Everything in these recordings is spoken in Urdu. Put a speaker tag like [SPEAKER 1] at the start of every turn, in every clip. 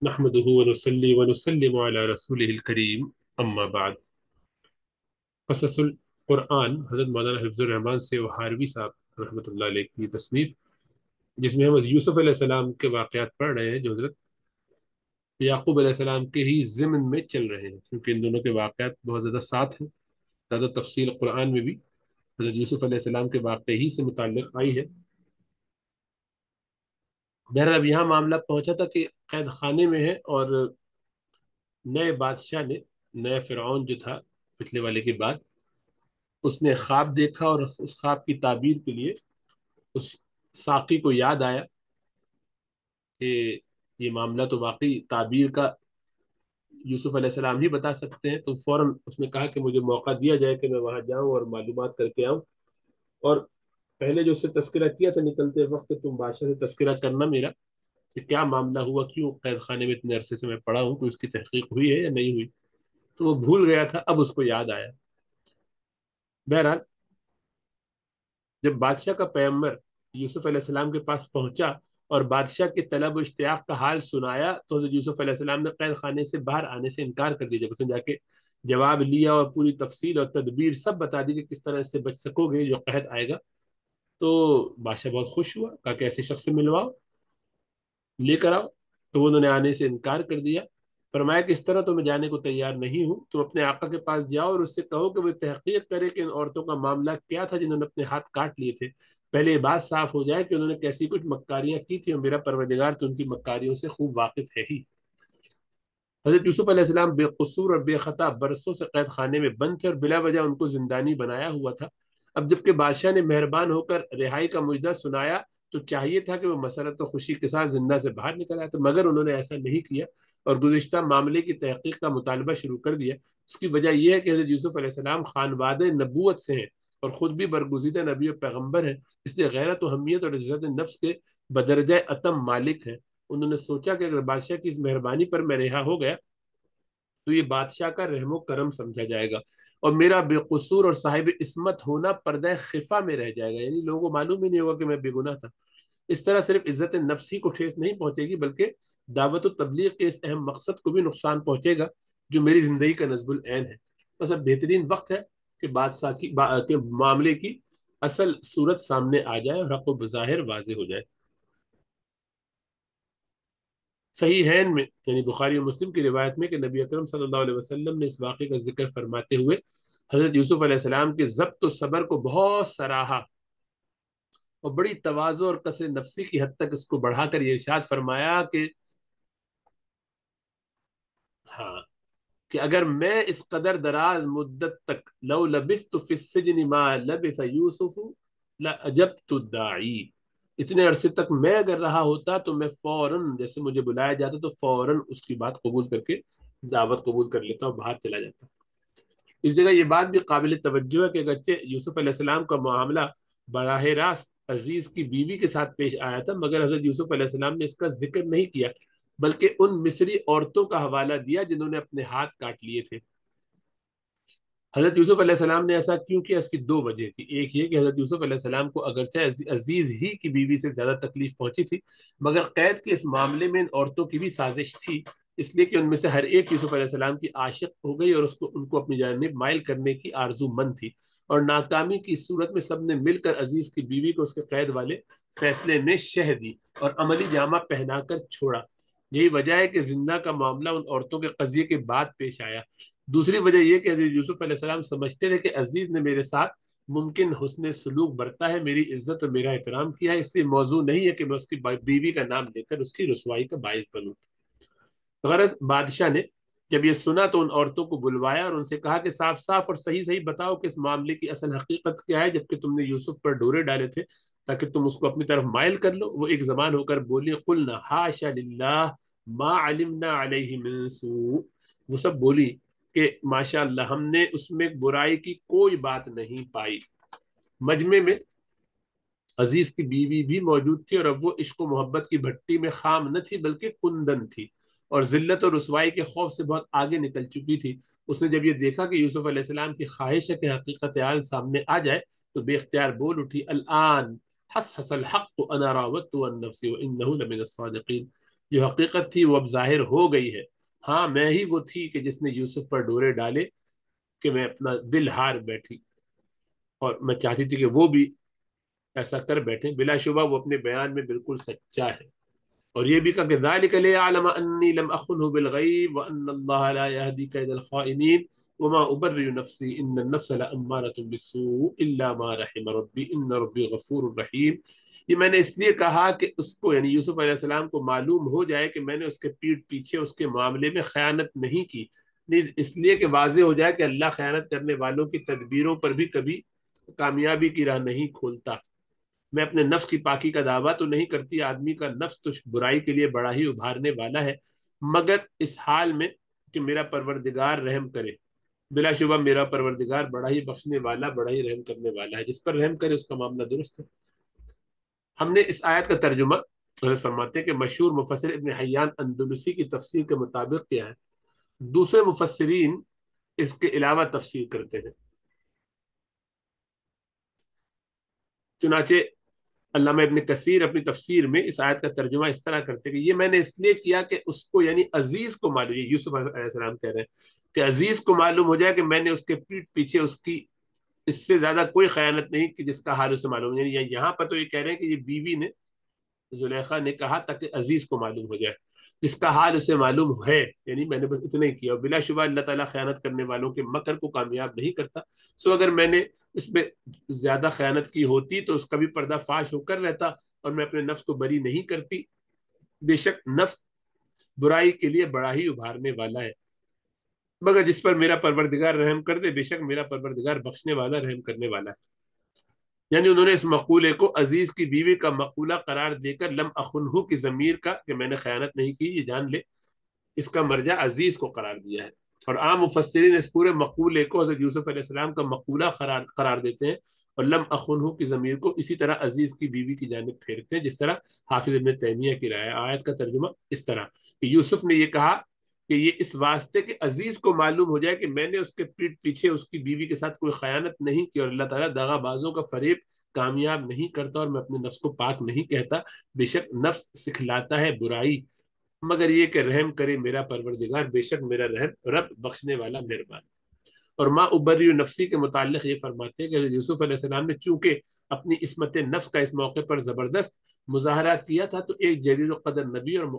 [SPEAKER 1] نحمده ونصلي ونسلم على رسوله الكريم اما بعد۔ قصص القرآن حضرت مولانا حفظ الرحمان سے وہاروی صاحب رحمۃ اللہ علیہ کی تصنیف، جس میں ہم یوسف علیہ السلام کے واقعات پڑھ رہے ہیں جو حضرت یعقوب علیہ السلام کے ہی ضمن میں چل رہے ہیں، کیونکہ ان دونوں کے واقعات بہت زیادہ ساتھ ہیں۔ زیادہ تفصیل قرآن میں بھی حضرت یوسف علیہ السلام کے واقعے ہی سے متعلق آئی ہے۔ بہرحال اب یہاں معاملہ پہنچا تھا کہ قید خانے میں ہے، اور نئے بادشاہ نے، نیا فرعون جو تھا پچھلے والے کے بعد، اس نے خواب دیکھا، اور اس خواب کی تعبیر کے لیے اس ساقی کو یاد آیا کہ یہ معاملہ تو واقعی تعبیر کا یوسف علیہ السلام ہی بتا سکتے ہیں۔ تو فوراً اس نے کہا کہ مجھے موقع دیا جائے کہ میں وہاں جاؤں اور معلومات کر کے آؤں۔ اور پہلے جو اس سے تذکرہ کیا تھا نکلتے وقت، تم بادشاہ سے تذکرہ کرنا میرا کہ کیا معاملہ ہوا، کیوں قید خانے میں اتنے عرصے سے میں پڑا ہوں، کوئی اس کی تحقیق ہوئی ہے یا نہیں ہوئی۔ تو وہ بھول گیا تھا، اب اس کو یاد آیا۔ بہرحال جب بادشاہ کا پیغمبر یوسف علیہ السلام کے پاس پہنچا اور بادشاہ کے طلب و اشتیاق کا حال سنایا، تو حضرت یوسف علیہ السلام نے قید خانے سے باہر آنے سے انکار کر دیا۔ جب اس نے جا کے جواب لیا اور پوری تفصیل اور تدبیر سب بتا دی کہ کس طرح اس سے بچ سکو گے جو قحط آئے گا، تو بادشاہ بہت خوش ہوا، کہا کہ ایسے شخص سے ملواؤ، لے کر آؤ۔ تو وہ انہوں نے آنے سے انکار کر دیا۔ فرمایا کہ اس طرح تو میں جانے کو تیار نہیں ہوں، تم اپنے آقا کے پاس جاؤ اور اس سے کہو کہ وہ تحقیق کرے کہ ان عورتوں کا معاملہ کیا تھا جنہوں نے اپنے ہاتھ کاٹ لیے تھے۔ پہلے یہ بات صاف ہو جائے کہ انہوں نے کیسی کچھ مکاریاں کی تھی، اور میرا پروردگار تو ان کی مکاریوں سے خوب واقف ہے ہی۔ حضرت یوسف علیہ السلام بے قصور اور بے خطا برسوں سے قید خانے میں بند تھے، اور بلا وجہ ان کو زندانی بنایا ہوا تھا۔ اب جبکہ بادشاہ نے مہربان ہو کر رہائی کا مجدہ سنایا، تو چاہیے تھا کہ وہ مسرت و خوشی کے ساتھ زندہ سے باہر نکل آئے، تو مگر انہوں نے ایسا نہیں کیا اور گزشتہ معاملے کی تحقیق کا مطالبہ شروع کر دیا۔ اس کی وجہ یہ ہے کہ حضرت یوسف علیہ السلام خانواد نبوت سے ہیں، اور خود بھی برگزیدہ نبی و پیغمبر ہیں، اس لیے غیرت و حمیت اور عزت نفس کے بدرجہ اتم مالک ہیں۔ انہوں نے سوچا کہ اگر بادشاہ کی اس مہربانی پر میں رہا ہو گیا تو یہ بادشاہ کا رحم و کرم سمجھا جائے گا، اور میرا بے قصور اور صاحب عصمت ہونا پردہ خفا میں رہ جائے گا، یعنی لوگوں کو معلوم ہی نہیں ہوگا کہ میں بے گناہ تھا۔ اس طرح صرف عزت نفس ہی کو ٹھیس نہیں پہنچے گی، بلکہ دعوت و تبلیغ کے اس اہم مقصد کو بھی نقصان پہنچے گا جو میری زندگی کا نصب العین ہے۔ بس اب بہترین وقت ہے کہ بادشاہ کے معاملے کی اصل صورت سامنے آ جائے اور حق و بظاہر واضح ہو جائے۔ صحیحین میں یعنی بخاری و مسلم کی روایت میں کہ نبی اکرم صلی اللہ علیہ وسلم نے اس واقعے کا ذکر فرماتے ہوئے حضرت یوسف علیہ السلام کے ضبط و صبر کو بہت سراہا، اور بڑی تواضع اور کسر نفسی کی حد تک اس کو بڑھا کر یہ ارشاد فرمایا کہ ہاں، کہ اگر میں اس قدر دراز مدت تک لو لبثت فی السجن ما لبث یوسف لأجبت الداعی، اتنے عرصے تک میں اگر رہا ہوتا تو میں فوراً، جیسے مجھے بلایا جاتا تو فوراً اس کی بات قبول کر کے دعوت قبول کر لیتا اور باہر چلا جاتا۔ اس جگہ یہ بات بھی قابل توجہ ہے کہ اگرچہ یوسف علیہ السلام کا معاملہ براہ راست عزیز کی بیوی کے ساتھ پیش آیا تھا، مگر حضرت یوسف علیہ السلام نے اس کا ذکر نہیں کیا، بلکہ ان مصری عورتوں کا حوالہ دیا جنہوں نے اپنے ہاتھ کاٹ لیے تھے۔ حضرت یوسف علیہ السلام نے ایسا کیوں کیا؟ اس کی دو وجہ تھی۔ ایک یہ کہ حضرت یوسف علیہ السلام کو اگرچہ عزیز ہی کی بیوی سے زیادہ تکلیف پہنچی تھی، مگر قید کے اس معاملے میں ان عورتوں کی بھی سازش تھی، اس لیے کہ ان میں سے ہر ایک یوسف علیہ السلام کی عاشق ہو گئی اور ان کو اپنی جانب مائل کرنے کی آرزو مند تھی، اور ناکامی کی صورت میں سب نے مل کر عزیز کی بیوی کو اس کے قید والے فیصلے میں شہ دی اور عملی جامہ پہنا کر چھوڑا۔ یہی وجہ ہے کہ زندہ کا معاملہ ان عورتوں کے قضیے کے بعد پیش آیا۔ دوسری وجہ یہ کہ حضرت یوسف علیہ السلام سمجھتے رہے کہ عزیز نے میرے ساتھ ممکن حسن سلوک برتا ہے، میری عزت اور میرا احترام کیا ہے، اس لیے موضوع نہیں ہے کہ میں اس کی بیوی کا نام لے کر اس کی رسوائی کا باعث بنوں۔ غرض بادشاہ نے جب یہ سنا تو ان عورتوں کو بلوایا اور ان سے کہا کہ صاف صاف اور صحیح صحیح بتاؤ کہ اس معاملے کی اصل حقیقت کیا ہے، جبکہ تم نے یوسف پر ڈورے ڈالے تھے تاکہ تم اس کو اپنی طرف مائل کر لو۔ وہ ایک زبان ہو کر بولی، قلنا حاشا للہ ما علمنا علیہ من سوء، وہ سب بولی کہ ماشاء اللہ ہم نے اس میں برائی کی کوئی بات نہیں پائی۔ مجمع میں عزیز کی بیوی بھی موجود تھی، اور اب وہ عشق و محبت کی بھٹی میں خام نہ تھی بلکہ کندن تھی، اور ذلت اور رسوائی کے خوف سے بہت آگے نکل چکی تھی۔ اس نے جب یہ دیکھا کہ یوسف علیہ السلام کی خواہش ہے کہ حقیقت حال سامنے آ جائے، تو بے اختیار بول اٹھی، الآن حس حس الحق انا راودت عن نفسی وانہ لمن الصادقین، جو حقیقت تھی وہ اب ظاہر ہو گئی ہے. ہاں میں ہی وہ تھی کہ جس نے یوسف پر ڈورے ڈالے کہ میں اپنا دل ہار بیٹھی، اور میں چاہتی تھی کہ وہ بھی ایسا کر بیٹھے. بلا شبہ وہ اپنے بیان میں بالکل سچا ہے. اور یہ بھی کہا کہ ذالک لیعلم انی لم اخنہ بالغیب وان اللہ لا یہدی کید الخائنین وما ابرئ نفسی ان النفس لامارۃ بالسوء الا ما رحم ربی ان ربی غفور رحیم. یہ میں نے اس لیے کہا کہ اس کو یعنی یوسف علیہ السلام کو معلوم ہو جائے کہ میں نے اس کے پیٹھ پیچھے اس کے معاملے میں خیانت نہیں کی، نیز اس لیے کہ واضح ہو جائے کہ اللہ خیانت کرنے والوں کی تدبیروں پر بھی کبھی کامیابی کی راہ نہیں کھولتا. میں اپنے نفس کی پاکی کا دعویٰ تو نہیں کرتی، آدمی کا نفس تو برائی کے لیے بڑا ہی ابھارنے والا ہے، مگر اس حال میں کہ میرا پروردگار رحم کرے. بلا شبہ میرا پروردگار بڑا ہی بخشنے والا، بڑا ہی رحم کرنے والا ہے، جس پر رحم کرے اس کا معاملہ درست ہے. ہم نے اس آیت کا ترجمہ حضرت فرماتے ہیں کہ مشہور مفسر ابن حیان اندلسی کی تفسیر کے مطابق کیا ہے. دوسرے مفسرین اس کے علاوہ تفسیر کرتے ہیں. چنانچہ علامہ ابن کثیر اپنی تفسیر میں اس آیت کا ترجمہ اس طرح کرتے ہیں کہ یہ میں نے اس لیے کیا کہ اس کو یعنی عزیز کو معلوم، یوسف علیہ السلام کہہ رہے ہیں کہ عزیز کو معلوم ہو جائے کہ میں نے اس کے پیٹھ پیچھے اس کی اس سے زیادہ کوئی خیانت نہیں کہ جس کا حال اسے معلوم. یعنی یہاں پر تو یہ کہہ رہے ہیں کہ یہ بیوی نے زلیخا نے کہا تاکہ عزیز کو معلوم ہو جائے جس کا حال اسے معلوم ہے، یعنی میں نے بس اتنا ہی کیا. اور بلا شبہ اللہ تعالیٰ خیانت کرنے والوں کے مکر کو کامیاب نہیں کرتا. سو اگر میں نے اس میں زیادہ خیانت کی ہوتی تو اس کا بھی پردہ فاش ہو کر رہتا، اور میں اپنے نفس کو بری نہیں کرتی. بے شک نفس برائی کے لیے بڑا ہی ابھارنے والا ہے، مگر جس پر میرا پروردگار رحم کر دے بے شک میرا پروردگار بخشنے والا رحم کرنے والا ہے. یعنی انہوں نے اس مقولے کو عزیز کی بیوی کا مقولہ قرار دے کر لم اخنہ کی ضمیر کا کہ میں نے خیانت نہیں کی یہ جان لے، اس کا مرجع عزیز کو قرار دیا ہے. اور عام مفسرین اس پورے مقولے کو حضرت یوسف علیہ السلام کا مقولہ قرار دیتے ہیں، اور لم اخنہ کی ضمیر کو اسی طرح عزیز کی بیوی کی جانب پھیرتے ہیں، جس طرح حافظ ابن تیمیہ کی رائے. آیت کا ترجمہ اس طرح کہ یوسف نے یہ کہا کہ یہ اس واسطے کہ عزیز کو معلوم ہو جائے کہ میں نے اس کے پیٹھ پیچھے اس کی بیوی کے ساتھ کوئی خیانت نہیں کی، اور اللہ تعالیٰ دغا بازوں کا فریب کامیاب نہیں کرتا، اور میں اپنے نفس کو پاک نہیں کہتا. بے شک نفس سکھلاتا ہے برائی، مگر یہ کہ رحم کرے میرا پروردگار، بے شک میرا رحم رب بخشنے والا مہربان. اور ما ابری نفسی کے متعلق یہ فرماتے ہیں کہ یوسف علیہ السلام نے چونکہ اپنی عصمت نفس کا اس موقع پر زبردست مظاہرہ کیا تھا، تو ایک جلیل القدر نبی اور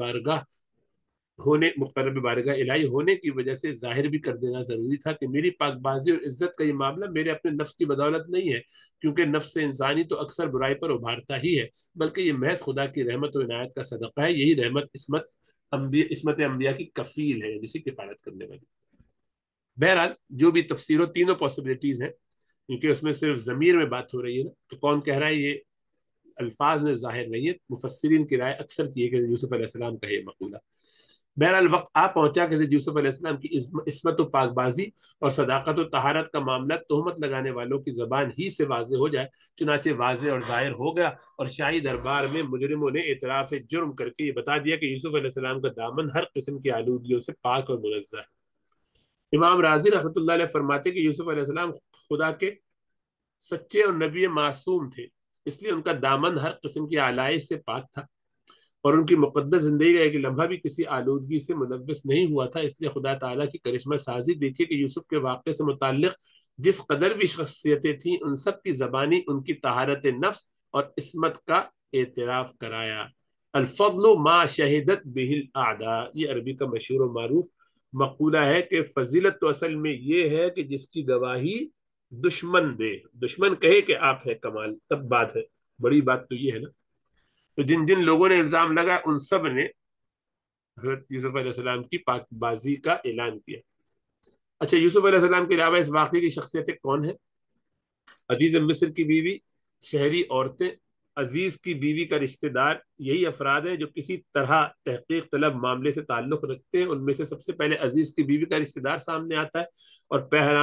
[SPEAKER 1] مقرب بارگاہ الہی ہونے کی وجہ سے ظاہر بھی کر دینا ضروری تھا کہ میری پاک بازی اور عزت کا یہ معاملہ میرے اپنے نفس کی بدولت نہیں ہے، کیونکہ نفس انسانی تو اکثر برائی پر ابھارتا ہی ہے، بلکہ یہ محض خدا کی رحمت و عنایت کا صدقہ ہے. یہی رحمت عصمت انبیاء کی کفیل ہے، جسی کفالت کرنے والی. بہرحال جو بھی تفسیر ہو، تینوں پاسبلٹیز ہیں، کیونکہ اس میں صرف ضمیر میں بات ہو رہی ہے نا، تو کون کہہ رہا ہے یہ الفاظ میں ظاہر نہیں ہے. مفسرین کی رائے اکثر کی ہے کہ یوسف علیہ السلام کا یہ مقولہ. بہرحال وقت آ پہنچا کہ یوسف علیہ السلام کی عصمت و پاک بازی اور صداقت و طہارت کا معاملہ تہمت لگانے والوں کی زبان ہی سے واضح ہو جائے. چنانچہ واضح اور ظاہر ہو گیا، اور شاہی دربار میں مجرموں نے اعتراف جرم کر کے یہ بتا دیا کہ یوسف علیہ السلام کا دامن ہر قسم کی آلودگیوں سے پاک اور منزہ ہے. امام راضی رحمۃ اللہ علیہ فرماتے کہ یوسف علیہ السلام خدا کے سچے اور نبی معصوم تھے، اس لیے ان کا دامن ہر قسم کی آلائش سے پاک تھا، اور ان کی مقدس زندگی کا ایک لمحہ بھی کسی آلودگی سے ملوث نہیں ہوا تھا. اس لیے خدا تعالیٰ کی کرشمہ سازی دیکھیے کہ یوسف کے واقعے سے متعلق جس قدر بھی شخصیتیں تھیں، ان سب کی زبانی ان کی طہارت نفس اور عصمت کا اعتراف کرایا. الفضل ما شہدت بہ الاعداء، یہ عربی کا مشہور و معروف مقولہ ہے کہ فضیلت تو اصل میں یہ ہے کہ جس کی گواہی دشمن دے، دشمن کہے کہ آپ ہے کمال، تب بات ہے. بڑی بات تو یہ ہے نا. تو جن جن لوگوں نے الزام لگا ان سب نے حضرت یوسف علیہ السلام کی پاک بازی کا اعلان کیا. اچھا، یوسف علیہ السلام کے علاوہ اس واقعے کی شخصیتیں کون ہیں؟ عزیز مصر کی بیوی، شہری عورتیں، عزیز کی بیوی کا رشتہ دار، یہی افراد ہیں جو کسی طرح تحقیق طلب معاملے سے تعلق رکھتے ہیں. ان میں سے سب سے پہلے عزیز کی بیوی کا رشتہ دار سامنے آتا ہے، اور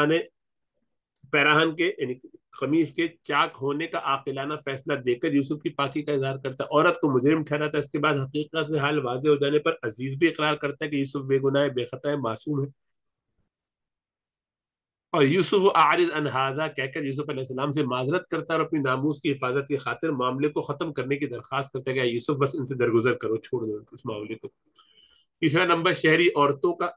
[SPEAKER 1] پیراہن کے یعنی قمیص کے چاک ہونے کا عاقلانہ فیصلہ دے کر یوسف کی پاکی کا اظہار کرتا ہے. عورت کو مجرم ٹھہراتا ہے. اس کے بعد حقیقت سے حال واضح ہو جانے پر عزیز بھی اقرار کرتا ہے کہ یوسف بے گناہ، بے خطا ہے، معصوم ہے. اور یوسف اعرض عن ھذا کہہ کر یوسف علیہ السلام سے معذرت کرتا ہے اور اپنی ناموس کی حفاظت کی خاطر معاملے کو ختم کرنے کی درخواست کرتا ہے کہ یوسف بس ان سے درگزر کرو، چھوڑ دو اس معاملے کو۔ تیسرا نمبر، شہری عورتوں کا،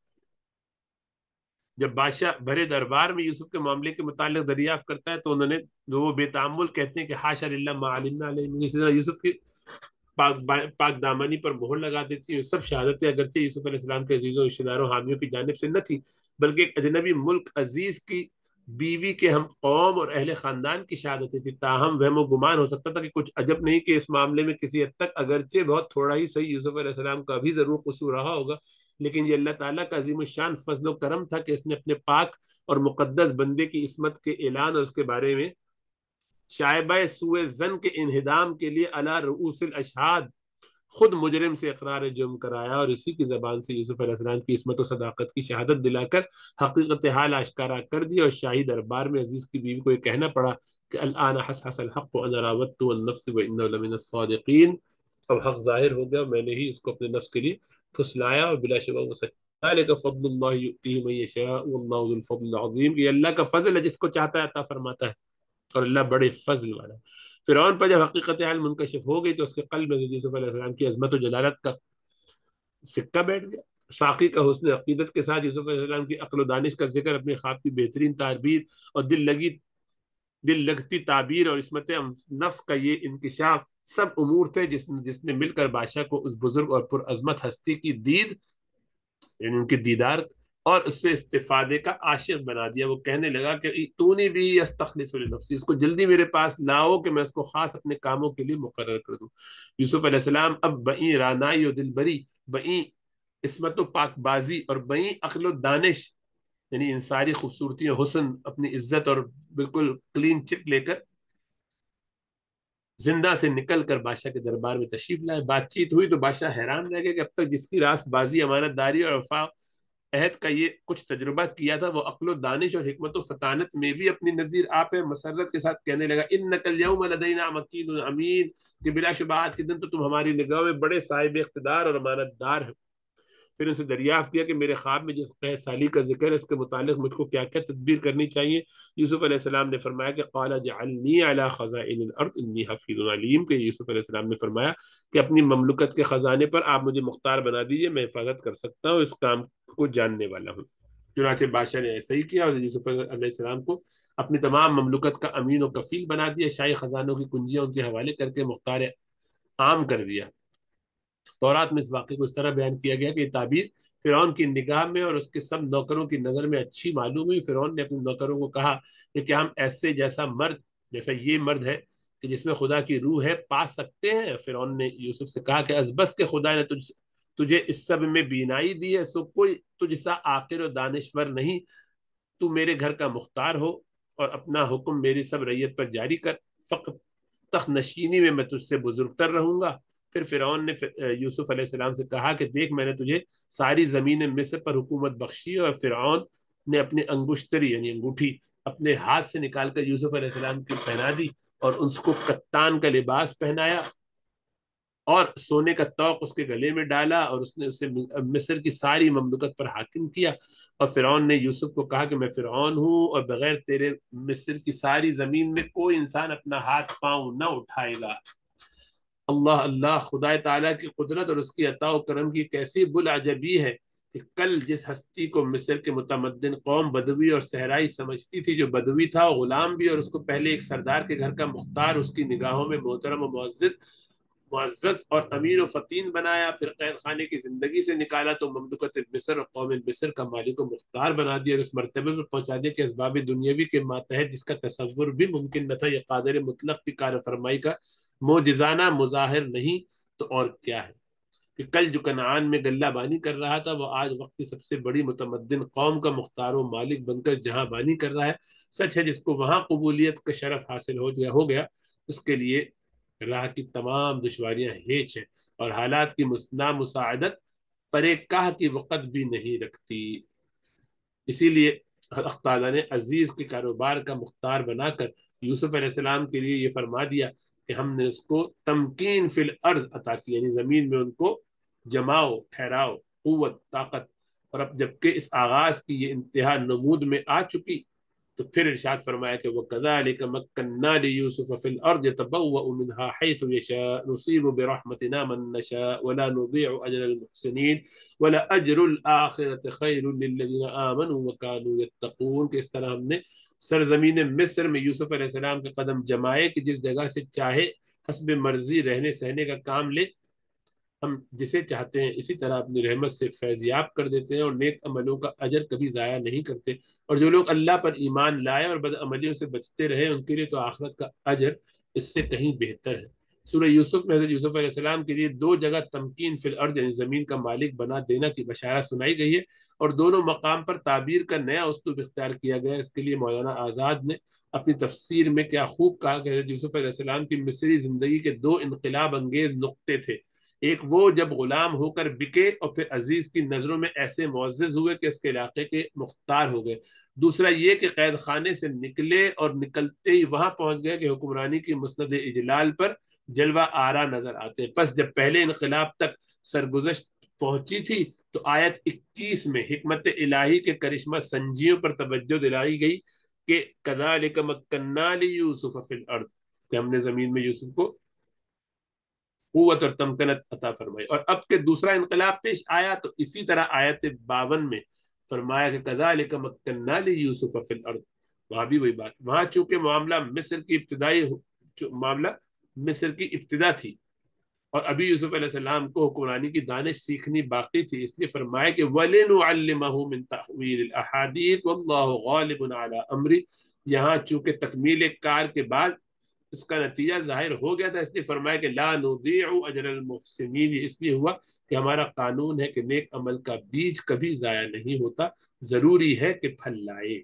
[SPEAKER 1] جب بادشاہ بھرے دربار میں یوسف کے معاملے کے متعلق دریافت کرتا ہے تو انہوں نے وہ بے تعمل کہتے ہیں کہ حاشا للہ ما علمنا علیہ، اسی طرح یوسف کی پاک دامانی پر مہر لگا دیتی ہیں۔ سب شہادتیں اگرچہ یوسف علیہ السلام کے عزیزوں رشتہ داروں حامیوں کی جانب سے نہ تھی، بلکہ ایک اجنبی ملک عزیز کی بیوی کے ہم قوم اور اہل خاندان کی شہادتیں تھی، تاہم وہم و گمان ہو سکتا تھا کہ کچھ عجب نہیں کہ اس معاملے میں کسی حد تک اگرچہ بہت تھوڑا ہی صحیح یوسف علیہ السلام کا بھی ضرور قصور رہا ہوگا، لیکن یہ اللہ تعالیٰ کا عظیم الشان فضل و کرم تھا کہ اس نے اپنے پاک اور مقدس بندے کی عصمت کے اعلان اور اس کے بارے میں شائبہ سوء ظن کے انہدام کے لیے علی رؤوس الاشہاد خود مجرم سے اقرار جرم کرایا، اور اسی کی زبان سے یوسف علیہ السلام کی عصمت و صداقت کی شہادت دلا کر حقیقت حال آشکارا کر دی، اور شاہی دربار میں عزیز کی بیوی کو یہ کہنا پڑا کہ الآن حس الحق وانا راودت النفس وانه لمن الصادقین، اب حق ظاہر ہو گیا، میں نے ہی اس کو اپنے نفس کے لیے پھسلایا اور بلا شبہ وہ سچ۔ ذلك فضل اللہ یؤتیہ من یشاء واللہ ذو الفضل العظیم، یہ اللہ کا فضل ہے، جس کو چاہتا ہے عطا فرماتا ہے، اور اللہ بڑے فضل والا ہے۔ فرعون پر جب حقیقت حال منکشف ہو گئی تو اس کے قلب میں یوسف علیہ السلام کی عظمت و جلالت کا سکہ بیٹھ گیا۔ ساقی کا حسن عقیدت کے ساتھ یوسف علیہ السلام کی عقل و دانش کا ذکر، اپنے خواب کی بہترین تعبیر اور دل لگتی تعبیر اور عصمت نفس کا یہ انکشاف، سب امور تھے جس نے مل کر بادشاہ کو اس بزرگ اور پرعظمت ہستی کی دید، یعنی ان کے دیدار اور اس سے استفادے کا عاشق بنا دیا۔ وہ کہنے لگا کہ تو نے بھی استخلص لنفسی، اس کو جلدی میرے پاس لاؤ کہ میں اس کو خاص اپنے کاموں کے لیے مقرر کر دوں۔ یوسف علیہ السلام اب بئیں رانائی و دل بری، بئیں عصمت و پاک بازی اور بئیں عقل و دانش، یعنی ان ساری خوبصورتی و حسن، اپنی عزت اور بالکل کلین چٹ لے کر زندہ سے نکل کر بادشاہ کے دربار میں تشریف لائے۔ بات چیت ہوئی تو بادشاہ حیران رہ گیا کہ اب تک جس کی راست بازی، امانت داری اور وفا عہد کا یہ کچھ تجربہ کیا تھا، وہ عقل و دانش اور حکمت و فطانت میں بھی اپنی نظیر آپ مسرت کے ساتھ کہنے لگا انک الیوم لدینا مکین امین، کہ بلا شبہ آج کے دن تو تم ہماری نگاہ میں بڑے صاحب اقتدار اور امانت دار ہیں۔ پھر ان سے دریافت کیا کہ میرے خواب میں جس قید سالی کا ذکر ہے اس کے متعلق مجھ کو کیا کیا تدبیر کرنی چاہیے۔ یوسف علیہ السلام نے فرمایا کہ قال جعلنی علی خزائن الارض انی حفیظ علیم، کہ یوسف علیہ السلام نے فرمایا کہ اپنی مملکت کے خزانے پر آپ مجھے مختار بنا دیجیے، میں حفاظت کر سکتا ہوں، اس کام کو جاننے والا ہوں۔ چنانچہ بادشاہ نے ایسا ہی کیا اور یوسف علیہ السلام کو اپنی تمام مملکت کا امین و کفیل بنا دیا، شاہی خزانوں کی کنجیاں ان کے حوالے کر کے مختار عام کر دیا۔ تورات میں اس واقعے کو اس طرح بیان کیا گیا کہ یہ تعبیر فرعون کی نگاہ میں اور اس کے سب نوکروں کی نظر میں اچھی معلوم ہوئی۔ فرعون نے اپنے نوکروں کو کہا کہ کیا ہم ایسے جیسا یہ مرد ہے کہ جس میں خدا کی روح ہے پا سکتے ہیں؟ فرعون نے یوسف سے کہا کہ ازبس کے خدا نے تجھے اس سب میں بینائی دی ہے، سو کوئی تجھ سا عاقل و دانشور نہیں، تو میرے گھر کا مختار ہو اور اپنا حکم میری سب ریت پر جاری کر، فقط تخت نشینی میں تجھ سے بزرگ تر رہوں گا۔ پھر فرعون نے یوسف علیہ السلام سے کہا کہ دیکھ میں نے تجھے ساری زمین مصر پر حکومت بخشی، اور فرعون نے اپنی انگشتری یعنی انگوٹھی اپنے ہاتھ سے نکال کر یوسف علیہ السلام کی پہنا دی اور اس کو کتان کا لباس پہنایا اور سونے کا توق اس کے گلے میں ڈالا، اور اس نے اسے مصر کی ساری مملکت پر حاکم کیا۔ اور فرعون نے یوسف کو کہا کہ میں فرعون ہوں اور بغیر تیرے مصر کی ساری زمین میں کوئی انسان اپنا ہاتھ پاؤں نہ اٹھائے گا۔ اللہ اللہ، خدا تعالیٰ کی قدرت اور اس کی عطا و کرم کی کیسی بلعجبی ہے کہ کل جس ہستی کو مصر کے متمدن قوم بدوی اور صحرائی سمجھتی تھی، جو بدوی تھا غلام بھی اور اس کو پہلے ایک سردار کے گھر کا مختار اس کی نگاہوں میں محترم و معزز اور امیر و فتین بنایا، پھر قید خانے کی زندگی سے نکالا تو مملکت مصر اور قوم مصر کا مالک و مختار بنا دیا اور اس مرتبے پر پہنچا دیا کہ اسباب دنیاوی کے ماتحت جس کا تصور بھی ممکن نہ تھا، یہ قادر مطلق کی کار فرمائی کا معجزانہ مظاہر نہیں تو اور کیا ہے کہ کل جو کنعان میں گلہ بانی کر رہا تھا، وہ آج وقت کی سب سے بڑی متمدن قوم کا مختار و مالک بن کر جہاں بانی کر رہا ہے۔ سچ ہے جس کو وہاں قبولیت کا شرف حاصل ہو گیا اس کے لیے راہ کی تمام دشواریاں ہیچ ہیں اور حالات کی مساعدت پرے کاہ کی وقت بھی نہیں رکھتی۔ اسی لیے حق تعالیٰ نے عزیز کے کاروبار کا مختار بنا کر یوسف علیہ السلام کے لیے یہ فرما دیا کہ ہم نے اس کو تمکین فی الارض عطا کی، یعنی زمین میں ان کو جماؤ ٹھہراؤ قوت طاقت اور اب جبکہ اس آغاز کی یہ انتہا نمود میں آ چکی تو پھر ارشاد فرمایا کہ وَكَذَلِكَ مَكَّنَّا لِيُوسُفَ فِي الْأَرْضِ يَتَبَوَّأُ مِنْهَا حَيْثُ يَشَاءُ نُصِيبُ بِرَحْمَتِنَا مَن نَّشَاءُ وَلَا نُضِيعُ أَجْرَ الْمُحْسِنِينَ وَلَأَجْرُ الْآخِرَةِ خَيْرٌ لِّلَّذِينَ آمَنُوا وَكَانُوا يَتَّقُونَ کہ اس طرح ہم نے سرزمین مصر میں یوسف علیہ السلام کے قدم جمائے کہ جس جگہ سے چاہے حسب مرضی رہنے سہنے کا کام لے، ہم جسے چاہتے ہیں اسی طرح اپنی رحمت سے فیضیاب کر دیتے ہیں، اور نیک عملوں کا اجر کبھی ضائع نہیں کرتے۔ اور جو لوگ اللہ پر ایمان لائے اور بد عملیوں سے بچتے رہے ان کے لیے تو آخرت کا اجر اس سے کہیں بہتر ہے۔ سورہ یوسف میں حضرت یوسف علیہ السلام کے لیے دو جگہ تمکین فی الارض یعنی زمین کا مالک بنا دینا کی بشارت سنائی گئی ہے، اور دونوں مقام پر تعبیر کا نیا اسلوب اختیار کیا گیا ہے۔ اس کے لیے مولانا آزاد نے اپنی تفسیر میں کیا خوب کہا کہ حضرت یوسف علیہ السلام کی مصری زندگی کے دو انقلاب انگیز نقطے تھے۔ ایک وہ جب غلام ہو کر بکے اور پھر عزیز کی نظروں میں ایسے معزز ہوئے کہ اس کے علاقے کے مختار ہو گئے۔ دوسرا یہ کہ قید خانے سے نکلے اور نکلتے ہی وہاں پہنچ گئے کہ حکمرانی کی مسند اجلال پر جلوہ آرا نظر آتے۔ پس جب پہلے انقلاب تک سرگزشت پہنچی تھی تو آیت 21 میں حکمت الہی کے کرشمہ سنجیوں پر توجہ دلائی گئی کہ کذالک مکننا لیوسف فی الارض، کہ ہم نے زمین میں یوسف کو قوت اور تمکنت عطا فرمائی۔ اور اب کہ دوسرا انقلاب پیش آیا تو اسی طرح آیت 52 میں فرمایا کہ کذالک مکننا لیوسف فی الارض، وہاں بھی وہی بات، وہاں چونکہ معاملہ مصر کی ابتدا تھی اور ابھی یوسف علیہ السلام کو حکمرانی کی دانش سیکھنی باقی تھی، اس لیے فرمایا کہ وَلِنُعَلِّمَهُ مِن تَأْوِيلِ الْأَحَادِيثِ وَاللَّهُ غَالِبٌ عَلَى أَمْرِهِ، یہاں چونکہ تکمیل کار کے بعد اس کا نتیجہ ظاہر ہو گیا تھا، اس لیے فرمایا کہ لا نضيع اجر المحسنین، یہ اس لیے ہوا کہ ہمارا قانون ہے کہ نیک عمل کا بیج کبھی ضائع نہیں ہوتا، ضروری ہے کہ پھل لائے۔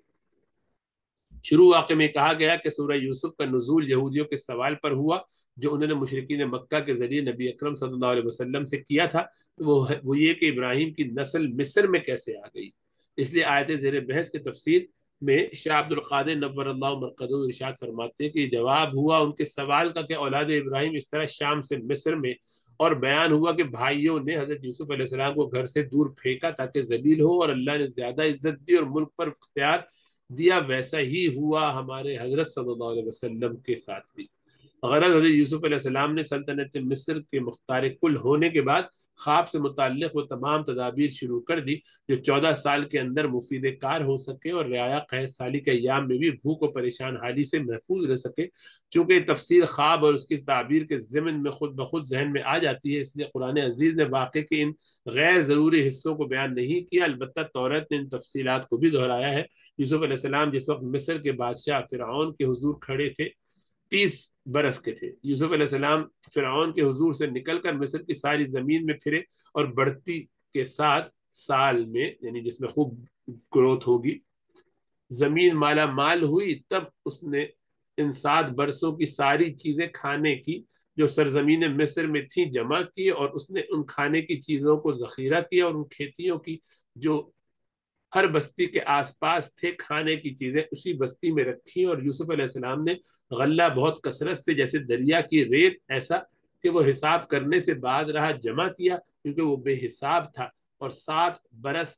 [SPEAKER 1] شروع واقع میں کہا گیا کہ سورہ یوسف کا نزول یہودیوں کے سوال پر ہوا جو انہوں نے مشرکین مکہ کے ذریعے نبی اکرم صلی اللہ علیہ وسلم سے کیا تھا، وہ یہ کہ ابراہیم کی نسل مصر میں کیسے آ گئی۔ اس لیے آیت زیر بحث کی تفسیر میں شاہ عبد القادر نور اللہ مرقدہ ارشاد فرماتے ہیں کہ جواب ہوا ان کے سوال کا کہ اولاد ابراہیم اس طرح شام سے مصر میں، اور بیان ہوا کہ بھائیوں نے حضرت یوسف علیہ السلام کو گھر سے دور پھینکا تاکہ ذلیل ہو، اور اللہ نے زیادہ عزت دی اور ملک پر اختیار دیا، ویسا ہی ہوا ہمارے حضرت صلی اللہ علیہ وسلم کے ساتھ بھی۔ غرض حضرت یوسف علیہ السلام نے سلطنت مصر کے مختار کل ہونے کے بعد خواب سے متعلق وہ تمام تدابیر شروع کر دی جو 14 سال کے اندر مفید کار ہو سکے اور رعایا قحط سالی کے ایام میں بھی بھوک و پریشان حالی سے محفوظ رہ سکے۔ چونکہ تفسیر خواب اور اس کی تعبیر کے ضمن میں خود بخود ذہن میں آ جاتی ہے، اس لیے قرآن عزیز نے واقعے کے ان غیر ضروری حصوں کو بیان نہیں کیا، البتہ توریت نے ان تفصیلات کو بھی دہرایا ہے۔ یوسف علیہ السلام جس وقت مصر کے بادشاہ فرعون کے حضور کھڑے تھے 30 برس کے تھے۔ یوسف علیہ السلام فرعون کے حضور سے نکل کر مصر کی ساری زمین میں پھرے، اور بڑھتی کے ساتھ سال میں یعنی جس میں خوب گروتھ ہوگی زمین مالا مال ہوئی، تب اس نے ان 7 برسوں کی ساری چیزیں کھانے کی جو سرزمین مصر میں تھی جمع کی، اور اس نے ان کھانے کی چیزوں کو ذخیرہ کیا، اور ان کھیتیوں کی جو ہر بستی کے آس پاس تھے کھانے کی چیزیں اسی بستی میں رکھی، اور یوسف علیہ السلام نے غلہ بہت کثرت سے جیسے دریا کی ریت، ایسا کہ وہ حساب کرنے سے بعد رہا، جمع کیا کیونکہ وہ بے حساب تھا۔ اور 7 برس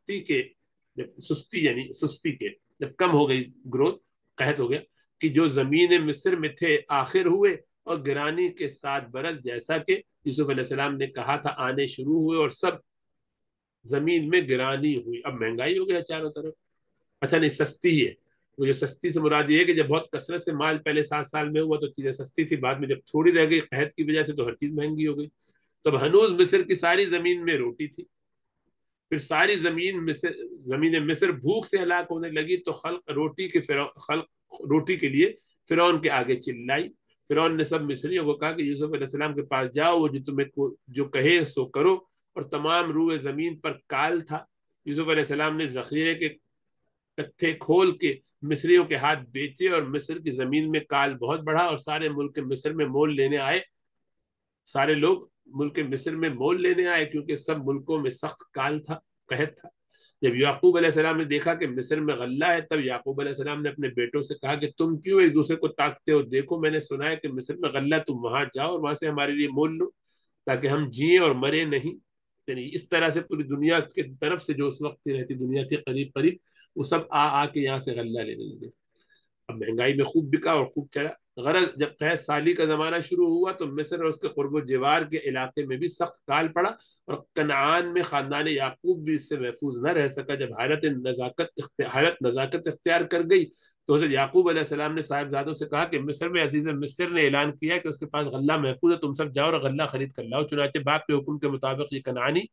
[SPEAKER 1] سستی کے جب کم ہو گئی گروتھ، قحط ہو گیا کہ جو زمین مصر میں تھے آخر ہوئے، اور گرانی کے 7 برس جیسا کہ یوسف علیہ السلام نے کہا تھا آنے شروع ہوئے، اور سب زمین میں گرانی ہوئی۔ اب مہنگائی ہو گیا چاروں طرف، اچھا نہیں سستی ہی ہے، وہ جو سستی سے مراد یہ ہے کہ جب بہت کثرت سے مال پہلے 7 سال میں ہوا تو چیزیں سستی تھی، بعد میں جب تھوڑی رہ گئی قحط کی وجہ سے تو ہر چیز مہنگی ہو گئی۔ تو اب ہنوز مصر کی ساری زمین میں روٹی تھی، پھر ساری زمین مصر بھوک سے ہلاک ہونے لگی تو خلق روٹی کے لیے فرعون کے آگے چلائی۔ فرعون نے سب مصریوں کو کہا کہ یوسف علیہ السلام کے پاس جاؤ، وہ جو تمہیں جو کہے سو کرو، اور تمام روئے زمین پر کال تھا۔ یوسف علیہ السلام نے ذخیرے کے کتھے کھول کے مصریوں کے ہاتھ بیچے، اور مصر کی زمین میں کال بہت بڑھا، اور سارے ملک مصر میں مول لینے آئے، سارے لوگ ملک مصر میں مول لینے آئے کیونکہ سب ملکوں میں سخت کال تھا، قحط تھا۔ جب یعقوب علیہ السلام نے دیکھا کہ مصر میں غلہ ہے، تب یعقوب علیہ السلام نے اپنے بیٹوں سے کہا کہ تم کیوں ایک دوسرے کو تاکتے ہو، دیکھو میں نے سنا ہے کہ مصر میں غلہ، تم وہاں جاؤ اور وہاں سے ہمارے لیے مول لو تاکہ ہم جئیں اور مرے نہیں۔ یعنی اس طرح سے پوری دنیا کی طرف سے جو اس وقت کی رہتی دنیا تھی قریب قریب، وہ سب آ کے یہاں سے غلہ لینے لگے. اب مہنگائی میں خوب بکا اور خوب چلا. غرض جب قحط سالی کا زمانہ شروع ہوا تو مصر اور اس کے قرب و جوار کے علاقے میں بھی سخت کال پڑا، اور کنعان میں خاندان یعقوب بھی اس سے محفوظ نہ رہ سکا. جب حالت نزاکت اختیار کر گئی تو حضرت یعقوب علیہ السلام نے صاحبزادوں سے کہا کہ مصر میں عزیز مصر نے اعلان کیا کہ اس کے پاس غلہ محفوظ ہے، تم سب جاؤ اور غلہ خرید کر لاؤ. چنانچہ باپ کے حکم کے مطابق یہ کنعانی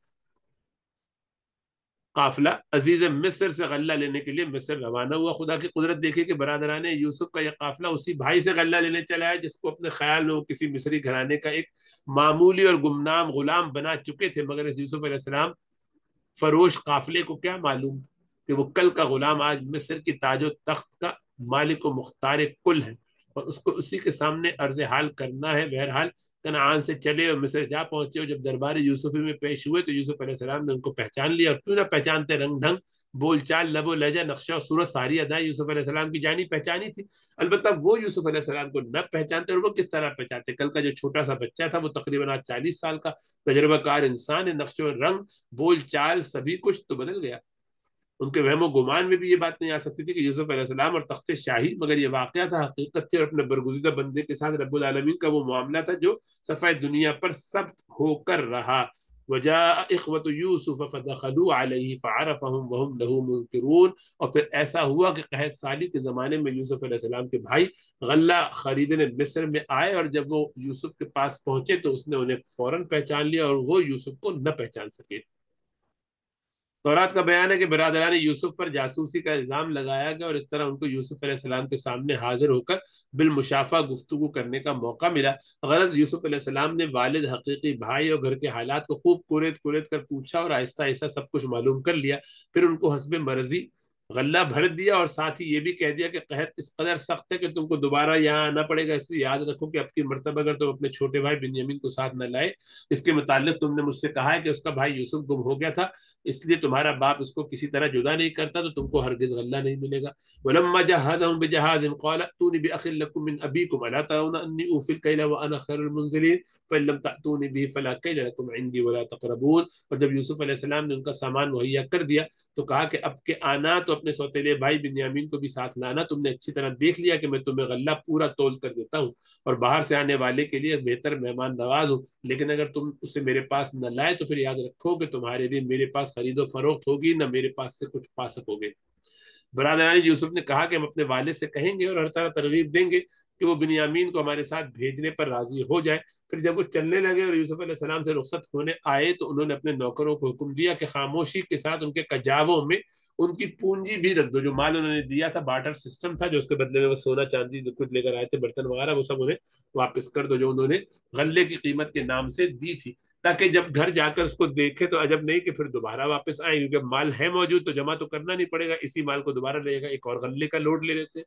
[SPEAKER 1] قافلہ عزیز مصر سے غلہ لینے کے لیے مصر روانہ ہوا. خدا کی قدرت دیکھی کہ برادران یوسف کا یہ قافلہ اسی بھائی سے غلہ لینے چلا ہے جس کو اپنے خیال میں وہ کسی مصری گھرانے کا ایک معمولی اور گمنام غلام بنا چکے تھے. مگر اس یوسف علیہ السلام فروش قافلے کو کیا معلوم کہ وہ کل کا غلام آج مصر کی تاج و تخت کا مالک و مختار کل ہے، اور اس کو اسی کے سامنے عرض حال کرنا ہے. بہرحال کنعان سے چلے اور مصر جا پہنچے، اور جب دربار یوسفی میں پیش ہوئے تو یوسف علیہ السلام نے ان کو پہچان لیا، اور کیوں نہ پہچانتے، رنگ ڈھنگ، بول چال، لب و لہجہ، نقشہ و صورت، ساری ادائیں یوسف علیہ السلام کی جانی پہچانی تھی. البتہ وہ یوسف علیہ السلام کو نہ پہچانتے، اور وہ کس طرح پہچانتے؟ کل کا جو چھوٹا سا بچہ تھا وہ تقریباً آج 40 سال کا تجربہ کار انسان ہے. نقش و رنگ، بول چال، سبھی کچھ تو بدل گیا. ان کے وہم و گمان میں بھی یہ بات نہیں آ سکتی تھی کہ یوسف علیہ السلام اور تخت شاہی، مگر یہ واقعہ تھا، حقیقت تھی، اور اپنے برگزیدہ بندے کے ساتھ رب العالمین کا وہ معاملہ تھا جو صفحہ دنیا پر ثبت ہو کر رہا. وجاء اخوۃ یوسف فدخلوا علیہ فعرفهم وهم له منکرون. اور پھر ایسا ہوا کہ قحط سالی کے زمانے میں یوسف علیہ السلام کے بھائی غلہ خریدنے مصر میں آئے، اور جب وہ یوسف کے پاس پہنچے تو اس نے انہیں فوراً پہچان لیا، اور وہ یوسف کو نہ پہچان سکے. تورات کا بیان ہے کہ برادران یوسف پر جاسوسی کا الزام لگایا گیا، اور اس طرح ان کو یوسف علیہ السلام کے سامنے حاضر ہو کر بالمشافہ گفتگو کرنے کا موقع ملا. غرض یوسف علیہ السلام نے والد، حقیقی بھائی اور گھر کے حالات کو خوب کورید کورید کر پوچھا، اور آہستہ آہستہ سب کچھ معلوم کر لیا. پھر ان کو حسب مرضی غلہ بھر دیا، اور ساتھ ہی یہ بھی کہہ دیا کہ قحط اس قدر سخت ہے کہ تم کو دوبارہ یہاں آنا پڑے گا، اس لیے یاد رکھو کہ اب کی مرتبہ اگر تم اپنے چھوٹے بھائی بنیامین کو ساتھ نہ لائے، اس کے متعلق تم نے مجھ سے کہا ہے کہ اس کا بھائی یوسف گم ہو گیا تھا، اس لیے تمہارا باپ اس کو کسی طرح جدا نہیں کرتا تو تم کو ہرگز غلہ نہیں ملے گا. ولما جهزهم بجهازهم قال ائتوني بأخ لكم من أبيكم ألا ترون أني أوفي الكيل وأنا خير المنزلين فإن لم تأتوني به فلا كيل لكم عندي ولا تقربون. اور جب یوسف علیہ السلام نے ان کا سامان مہیا کر دیا تو کہا کہ اب کے آنا تو اپنے سوتیلے بھائی بنیامین کو بھی ساتھ لانا. تم نے اچھی طرح دیکھ لیا کہ میں تمہیں غلہ پورا تول کر دیتا ہوں اور باہر سے آنے والے کے لیے بہتر مہمان نواز ہوں، لیکن اگر تم اسے میرے پاس نہ لائے تو پھر یاد رکھو کہ تمہارے لیے میرے پاس خرید و فروخت ہوگی، نہ میرے پاس سے کچھ پا سکو گے. برادران یوسف نے کہا کہ ہم اپنے والد سے کہیں گے اور ہر طرح ترغیب دیں گے کہ وہ بنیامین کو ہمارے ساتھ بھیجنے پر راضی ہو جائے. پھر جب وہ چلنے لگے اور یوسف علیہ السلام سے رخصت ہونے آئے تو انہوں نے اپنے نوکروں کو حکم دیا کہ خاموشی کے ساتھ ان کے کجاووں میں ان کی پونجی بھی رکھ دو. جو مال انہوں نے دیا تھا، بارٹر سسٹم تھا، جو اس کے بدلے میں وہ سونا چاندی جو کچھ لے کر آئے تھے، برتن وغیرہ، وہ سب انہیں واپس کر دو جو انہوں نے غلے کی قیمت کے نام سے دی تھی، تاکہ جب گھر جا کر اس کو دیکھے تو عجب نہیں کہ پھر دوبارہ واپس آئیں، کیونکہ مال ہے موجود تو جمع تو کرنا نہیں پڑے گا، اسی مال کو دوبارہ لے گا، ایک اور غلے کا لوڈ لے لیتے.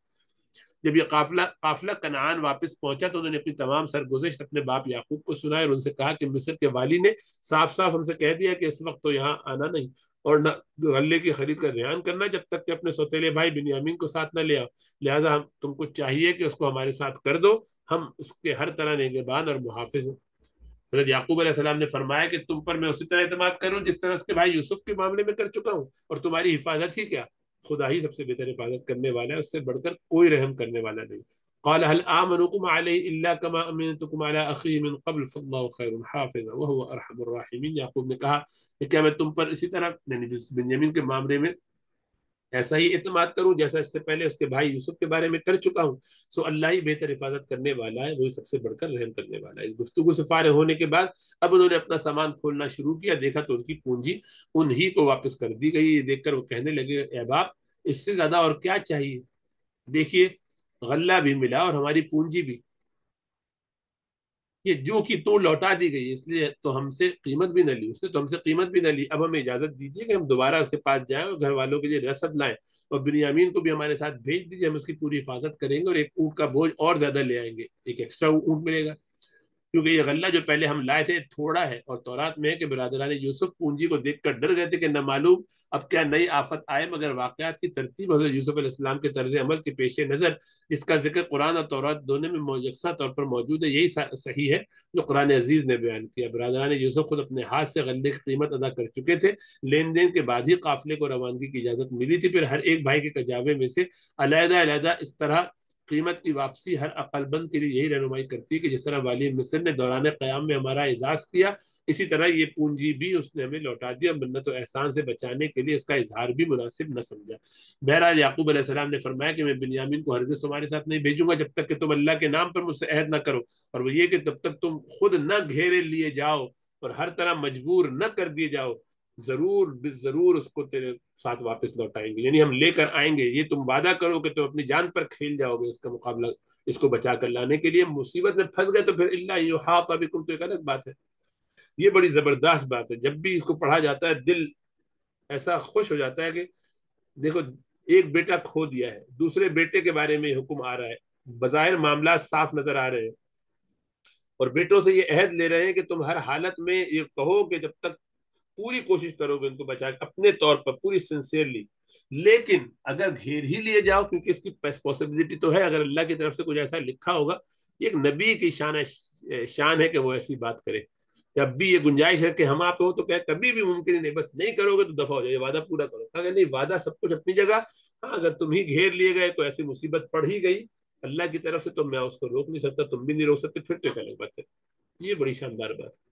[SPEAKER 1] جب یہ قافلہ کنعان واپس پہنچا تو انہوں نے اپنی تمام سرگزشت اپنے باپ یعقوب کو سنائی، اور ان سے کہا کہ مصر کے والی نے صاف صاف ہم سے کہہ دیا کہ اس وقت تو یہاں آنا نہیں اور نہ غلے کی خرید کا ریان کرنا جب تک کہ اپنے سوتیلے بھائی بنیامین کو ساتھ نہ لے آؤ. لہٰذا تم کو چاہیے کہ اس کو ہمارے ساتھ کر دو، ہم اس کے ہر طرح نگہبان اور محافظ ہیں. حضرت یعقوب علیہ السلام نے فرمایا کہ تم پر میں اسی طرح اعتماد کروں جس طرح اس کے بھائی یوسف کے معاملے میں کر چکا ہوں، اور تمہاری حفاظت ہی کیا، خدا ہی سب سے بہتر حفاظت کرنے والا ہے، اس سے بڑھ کر کوئی رحم کرنے والا نہیں. قال هل آمنكم عليه الا كما امنتكم على اخي من قبل فالله خير حافظا وهو ارحم الراحمين. یعقوب نے کہا کہ کیا میں تم پر اسی طرح یعنی بنیامین کے معاملے میں ایسا ہی اعتماد کروں جیسا اس سے پہلے اس کے بھائی یوسف کے بارے میں کر چکا ہوں؟ سو اللہ ہی بہتر حفاظت کرنے والا ہے، وہی سب سے بڑھ کر رحم کرنے والا ہے. اس گفتگو سے فارغ ہونے کے بعد اب انہوں نے اپنا سامان کھولنا شروع کیا، دیکھا تو ان کی پونجی انہی کو واپس کر دی گئی. یہ دیکھ کر وہ کہنے لگے اے باپ، اس سے زیادہ اور کیا چاہیے؟ دیکھیے غلہ بھی ملا اور ہماری پونجی بھی، یہ جو کی تو لوٹا دی گئی، اس لیے تو ہم سے قیمت بھی نہ لی، اس نے تو ہم سے قیمت بھی نہ لی. اب ہمیں اجازت دیجیے کہ ہم دوبارہ اس کے پاس جائیں اور گھر والوں کے لیے رسد لائیں، اور بنیامین کو بھی ہمارے ساتھ بھیج دیجیے، ہم اس کی پوری حفاظت کریں گے اور ایک اونٹ کا بوجھ اور زیادہ لے آئیں گے، ایک ایکسٹرا اونٹ ملے گا. کیونکہ یہ غلہ جو پہلے ہم لائے تھے تھوڑا ہے، اور تورات میں ہے کہ برادران یوسف پونجی کو دیکھ کر ڈر گئے تھے کہ نہ معلوم اب کیا نئی آفت آئے، مگر واقعات کی ترتیب حضرت یوسف علیہ السلام کے طرز عمل کے پیش نظر جس کا ذکر قرآن اور تورات دونوں میں یکساں طور پر موجود ہے، یہی صحیح ہے جو قرآن عزیز نے بیان کیا۔ برادران یوسف خود اپنے ہاتھ سے غلے کی قیمت ادا کر چکے تھے، لین دین کے بعد ہی قافلے کو روانگی کی اجازت ملی تھی، پھر ہر ایک بھائی کے کجاوے میں سے علیحدہ علیحدہ اس طرح قیمت کی واپسی ہر عقل بند کے لیے یہی رہنمائی کرتی ہے کہ جس طرح والی مصر نے دوران قیام میں ہمارا اعزاز کیا، اسی طرح یہ پونجی بھی اس نے ہمیں لوٹا دیا، منت و احسان سے بچانے کے لیے اس کا اظہار بھی مناسب نہ سمجھا۔ بہرحال یعقوب علیہ السلام نے فرمایا کہ میں بنیامین کو ہرگز تمہارے ساتھ نہیں بھیجوں گا جب تک کہ تم اللہ کے نام پر مجھ سے عہد نہ کرو، اور وہ یہ کہ تب تک تم خود نہ گھیرے لیے جاؤ اور ہر طرح مجبور نہ کر دیے جاؤ، ضرور ضرور اس کو تیرے ساتھ واپس لوٹائیں گے، یعنی ہم لے کر آئیں گے، یہ تم وعدہ کرو کہ تم اپنی جان پر کھیل جاؤ گے اس کا مقابلہ، اس کو بچا کر لانے کے لیے۔ مصیبت میں پھنس گئے تو پھر اللہ یحاط بکم تو ایک الگ بات ہے۔ یہ بڑی زبردست بات ہے، جب بھی اس کو پڑھا جاتا ہے دل ایسا خوش ہو جاتا ہے کہ دیکھو ایک بیٹا کھو دیا ہے، دوسرے بیٹے کے بارے میں حکم آ رہا ہے، بظاہر معاملات صاف نظر آ رہے ہیں، اور بیٹوں سے یہ عہد لے رہے ہیں کہ تم ہر حالت میں یہ کہو کہ جب تک پوری کوشش کرو گے ان کو بچا کے اپنے طور پر پوری سنسیئرلی، لیکن اگر گھیر ہی لیے جاؤ، کیونکہ اس کی پاسبلٹی تو ہے، اگر اللہ کی طرف سے کچھ ایسا لکھا ہوگا، یہ ایک نبی کی شان ہے کہ وہ ایسی بات کرے، جب بھی یہ گنجائش ہے کہ ہم آپ ہو تو کہ کبھی بھی ممکن نہیں، بس نہیں کرو گے تو دفع ہو جائے، وعدہ پورا کرو، اگر نہیں وعدہ سب کچھ اپنی جگہ، ہاں اگر تم ہی گھیر لیے گئے تو ایسی مصیبت پڑ ہی گئی اللہ کی طرف سے تو میں اس کو روک نہیں سکتا، تم بھی نہیں روک سکتے، پھر تو ایک الگ بات ہے۔ یہ بڑی شاندار بات ہے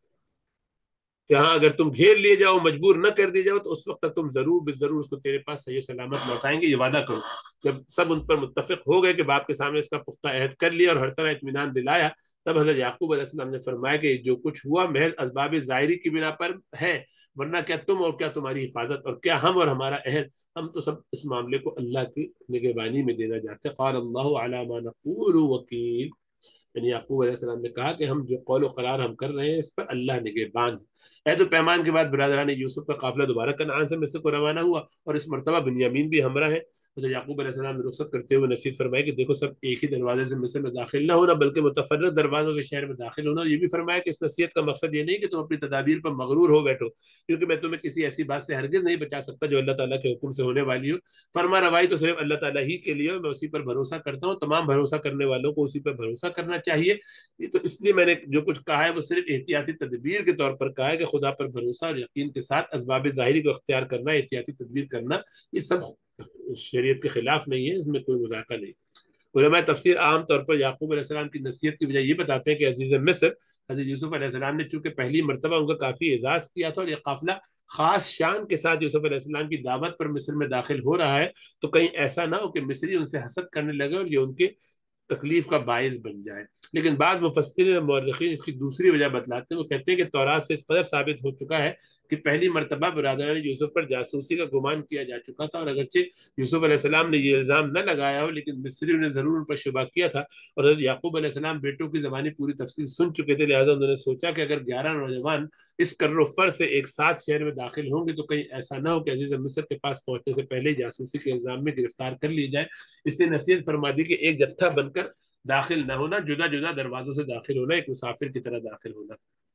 [SPEAKER 1] کہ ہاں اگر تم گھیر لیے جاؤ، مجبور نہ کر دیے جاؤ، تو اس وقت تک تم ضرور ضرور اس کو تیرے پاس صحیح سلامت لوٹائیں گے، یہ وعدہ کرو۔ جب سب ان پر متفق ہو گئے کہ باپ کے سامنے اس کا پختہ عہد کر لیا اور ہر طرح اطمینان دلایا، تب حضرت یعقوب علیہ السلام نے فرمایا کہ جو کچھ ہوا محض اسباب ظاہری کی بنا پر ہے، ورنہ کیا تم اور کیا تمہاری حفاظت اور کیا ہم اور ہمارا عہد، ہم تو سب اس معاملے کو اللہ کی نگہبانی میں دینا چاہتے ہیں۔ قال اللہ علی ما نقول وکیل، یعنی یعقوب علیہ السلام نے کہا کہ ہم جو قول و قرار ہم کر رہے ہیں اس پر اللہ نگہبان ہے۔ عہد و پیمان کے بعد برادران یوسف کا قافلہ دوبارہ کنعان سے مصر کو روانہ ہوا، اور اس مرتبہ بنیامین بھی ہمراہ ہے۔ حضرت یعقوب علیہ السلام نے رخصت کرتے ہوئے نصیحت فرمائی کہ دیکھو سب ایک ہی دروازے سے مصر میں داخل نہ ہونا بلکہ متفرق دروازوں سے شہر میں داخل ہونا، اور یہ بھی فرمایا کہ اس نصیحت کا مقصد یہ نہیں کہ تم اپنی تدابیر پر مغرور ہو بیٹھو، کیونکہ میں تمہیں کسی ایسی بات سے ہرگز نہیں بچا سکتا جو اللہ تعالیٰ کے حکم سے ہونے والی ہو، فرما روائی تو صرف اللہ تعالیٰ ہی کے لیے، میں اسی پر بھروسہ کرتا ہوں، تمام بھروسہ کرنے والوں کو اسی پر بھروسہ کرنا چاہیے۔ یہ تو اس لیے میں نے جو کچھ کہا ہے وہ صرف احتیاطی تدبیر کے طور پر کہا ہے کہ خدا پر بھروسہ اور یقین کے ساتھ اسباب ظاہری کو اختیار کرنا، احتیاطی تدبیر کرنا، یہ سب شریعت کے خلاف نہیں ہے، اس میں کوئی مذاکرہ نہیں۔ علماء تفسیر عام طور پر یعقوب علیہ السلام کی نصیحت کی بجائے یہ بتاتے ہیں کہ عزیز مصر حضرت یوسف علیہ السلام نے چونکہ پہلی مرتبہ ان کا کافی اعزاز کیا تھا، اور یہ قافلہ خاص شان کے ساتھ یوسف علیہ السلام کی دعوت پر مصر میں داخل ہو رہا ہے، تو کہیں ایسا نہ ہو کہ مصری ان سے حسد کرنے لگے اور یہ ان کے تکلیف کا باعث بن جائے۔ لیکن بعض مفسرین اور مورخین اس کی دوسری وجہ بتلاتے ہیں، وہ کہتے ہیں کہ تورات سے اس قدر ثابت ہو چکا ہے کہ پہلی مرتبہ برادران یوسف پر جاسوسی کا گمان کیا جا چکا تھا، اور اگرچہ یوسف علیہ السلام نے یہ الزام نہ لگایا ہو لیکن مصریوں نے ضرور ان پر شبہ کیا تھا، اور حضرت یعقوب علیہ السلام بیٹوں کی زبانی پوری تفصیل سن چکے تھے، لہٰذا انہوں نے سوچا کہ اگر 11 نوجوان اس کر و فر سے ایک ساتھ شہر میں داخل ہوں گے تو کہیں ایسا نہ ہو کہ عزیز مصر کے پاس پہنچنے سے پہلے جاسوسی کے الزام میں گرفتار کر لی جائے، اس نے نصیحت فرما دی کہ ایک جتھا بن کر داخل نہ ہونا، جدا جدا دروازوں سے داخل ہونا، ایک مسافر کی طرح داخل ہونا۔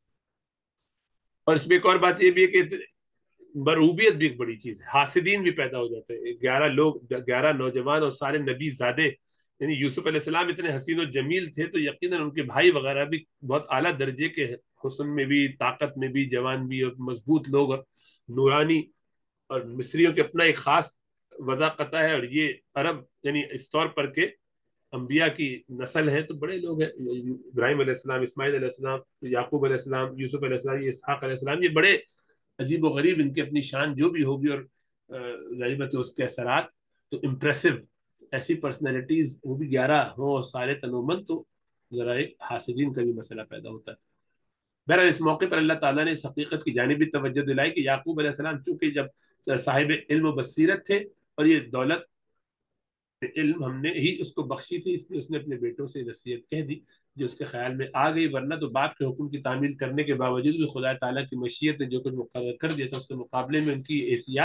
[SPEAKER 1] اور اس میں ایک اور بات یہ بھی ہے کہ مروبیت بھی ایک بڑی چیز ہے، حاسدین بھی پیدا ہو جاتے ہیں۔ 11 لوگ، 11 نوجوان اور سارے نبی زادے، یعنی یوسف علیہ السلام اتنے حسین و جمیل تھے تو یقیناً ان کے بھائی وغیرہ بھی بہت اعلیٰ درجے کے حسن میں بھی، طاقت میں بھی، جوان بھی اور مضبوط لوگ اور نورانی، اور مصریوں کے اپنا ایک خاص وضاقتہ ہے، اور یہ عرب یعنی اس طور پر کے انبیاء کی نسل ہے تو بڑے لوگ ہیں، ابراہیم علیہ السلام، اسماعیل علیہ السلام، یعقوب علیہ السلام، یوسف علیہ السلام، یہ اسحاق علیہ السلام، یہ بڑے عجیب و غریب ان کی اپنی شان جو بھی ہوگی، اور ظاہر بات ہے اس کے اثرات تو امپریسو، ایسی پرسنالٹیز وہ بھی 11 ہوں سارے تنومند، تو ذرا ایک حاسدین کا بھی مسئلہ پیدا ہوتا ہے۔ بہرحال اس موقع پر اللہ تعالیٰ نے اس حقیقت کی جانب بھی توجہ دلائی کہ یعقوب علیہ السلام چونکہ جب صاحب علم و بصیرت تھے اور یہ دولت علم ہم نے ہی اس کو بخشی تھی، اس لیے اس نے اپنے بیٹوں سے نصیحت کہہ دی جو اس کے خیال میں آ گئی، ورنہ تو باپ کے حکم کی تعمیل کرنے کے باوجود بھی خدا تعالیٰ کی مشیت نے جو کچھ مقرر کر دیا تھا اس کے مقابلے میں ان کی احتیاط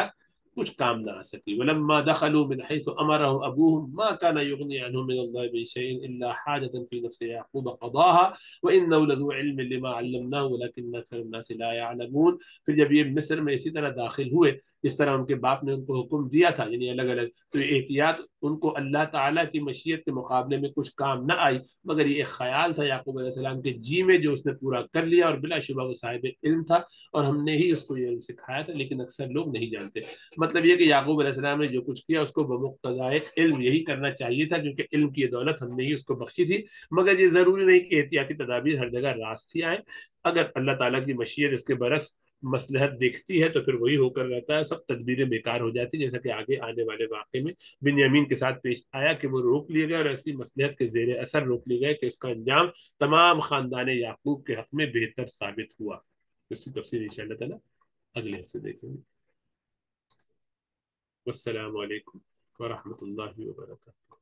[SPEAKER 1] کچھ کام نہ آ سکی. ولما دخلوا من حيث امرهم ابوهم ما كان يغني عنهم من الله من شيء الا حاجة في نفس يعقوب قضاها وانه لذو علم لما علمناه ولكن اکثر الناس لا يعلمون. پھر جب یہ مصر میں اسی طرح داخل ہوئے جس طرح ان کے باپ نے ان کو حکم دیا تھا، یعنی الگ الگ، تو احتیاط ان کو اللہ تعالیٰ کی مشیت کے مقابلے میں کچھ کام نہ آئی، مگر یہ ایک خیال تھا یعقوب علیہ السلام کے جی میں جو اس نے پورا کر لیا، اور بلا شبہ وہ صاحب علم تھا اور ہم نے ہی اس کو یہ علم سکھایا تھا، لیکن اکثر لوگ نہیں جانتے. مطلب یہ کہ یعقوب علیہ السلام نے جو کچھ کیا اس کو بمقتضائے علم یہی کرنا چاہیے تھا، کیونکہ علم کی دولت ہم نے ہی اس کو بخشی تھی. مگر یہ ضروری نہیں کہ احتیاطی تدابیر ہر جگہ راست ہی آئیں. اگر اللہ تعالیٰ کی مشیت اس کے برعکس مصلحت دیکھتی ہے تو پھر وہی ہو کر رہتا ہے، سب تدبیریں بیکار ہو جاتی ہیں، جیسا کہ آگے آنے والے واقعے میں بنیامین کے ساتھ پیش آیا کہ وہ روک لیے گئے اور ایسی مصلحت کے زیر اثر روک لیے گئے کہ اس کا انجام تمام خاندان یعقوب کے حق میں بہتر ثابت ہوا. اس کی تفصیل انشاءاللہ تعالیٰ اگلے ہفتے دیکھیں گے. والسلام علیکم ورحمۃ اللہ وبرکاتہ.